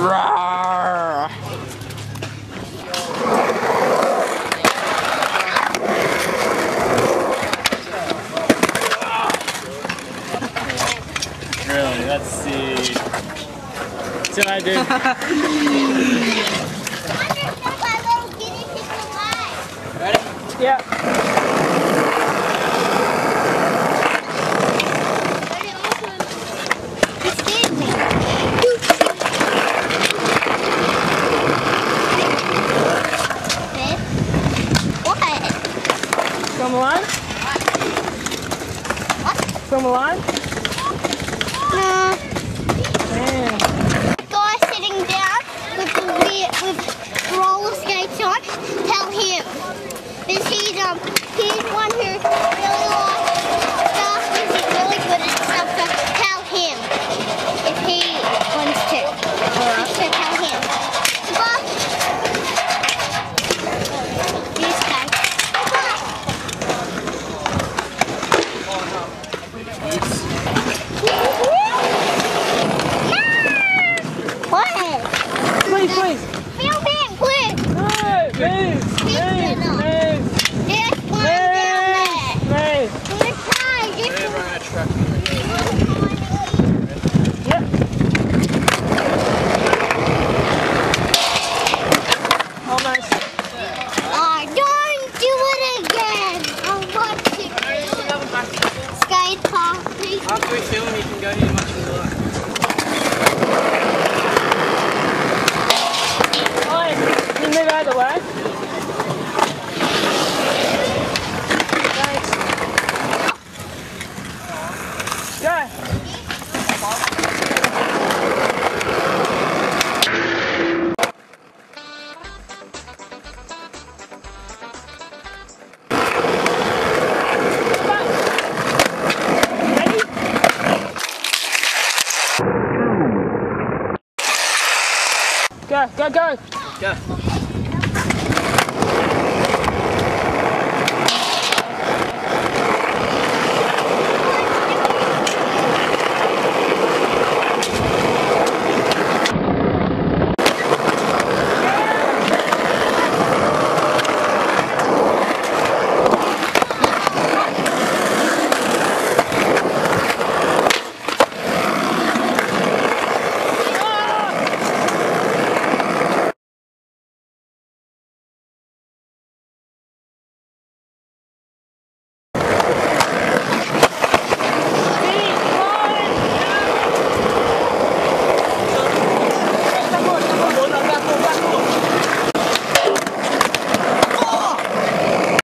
Rawr. Really, let's see. See what I do. Ready? Yeah. Swim a line? What? Swim a line? No. Man. Guy sitting down with roller skates on, tell him. Because he's one who really likes stuff, he's really good at stuff, so tell him if he wants to. Just to tell him. But this guy. What? Please, please. Film him, please. No, move. There's one down there. Move. Good time. Yep. Almost. Oh, don't do it again. I want to skate park. After we film, you can go here much as you like. Oi, can you move out of the way? Thanks. Go. Go, go, go! Go.